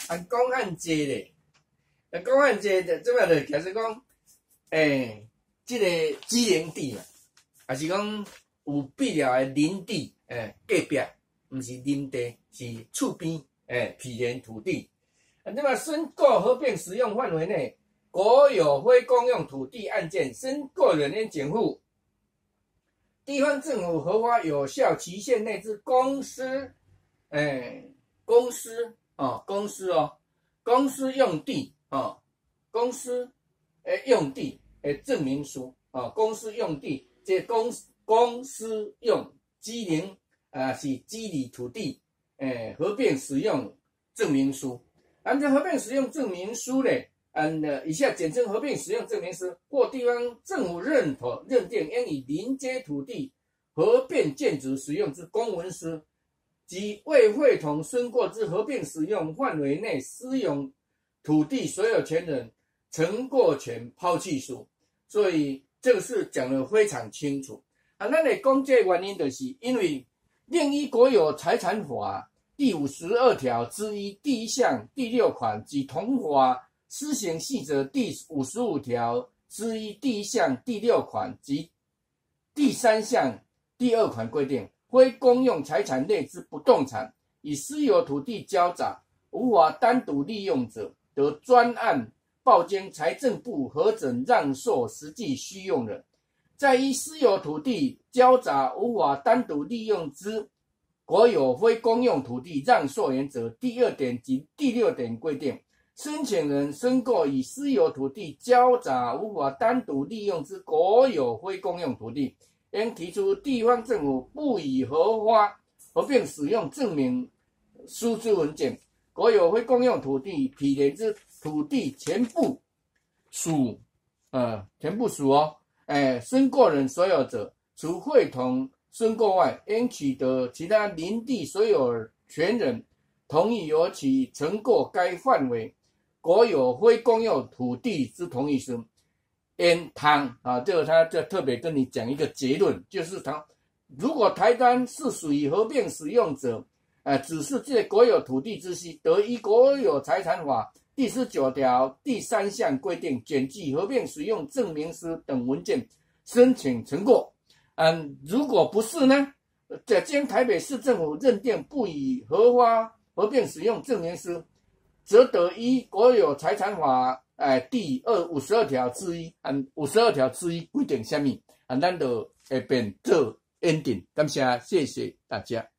讲按这咧，讲按这即摆就假设讲，即个机灵地嘛，还是讲有必要的林地，隔壁，毋是林地，是厝边，毗连土地。即摆申购合并使用范围内国有非公用土地案件，申购人员减负。地方政府核发有效期限内之公司用地用地证明书公司用地这公司用机灵是基里土地合并使用证明书。这合并使用证明书呢？以下简称合并使用证明书，或地方政府认定应以邻接土地合并建筑使用之公文书，及未会同申购之合并使用范围内私有土地所有权人承购权抛弃书。所以这个是讲得非常清楚。咱来讲这个原因，就是因为另一国有财产法第52条之一第1项第6款及同法施行细则第55条之一第1项第6款及第3项第2款规定，非公用财产类之不动产，以私有土地交杂，无法单独利用者，得专案报经财政部核准让受实际需用人。在依私有土地交杂无法单独利用之国有非公用土地让受原则第2点及第6点规定，申请人申购以私有土地交杂无法单独利用之国有非公用土地，应提出地方政府不予核发合并使用证明书之文件。国有非公用土地毗连之土地全部属申购人所有者，除会同申购外，应取得其他邻地所有权人同意，由其承购该范围国有非公用土地之同意书。这个他就特别跟你讲一个结论，就是如果台单是属于合并使用者，只是这国有土地之需，得依国有财产法第19条第3项规定，检具合并使用证明书等文件申请承购。如果不是呢，经台北市政府认定不予核发合并使用证明书，则得依国有财产法第52条之一52条之一规定什么咱就会变做 ending。感谢大家。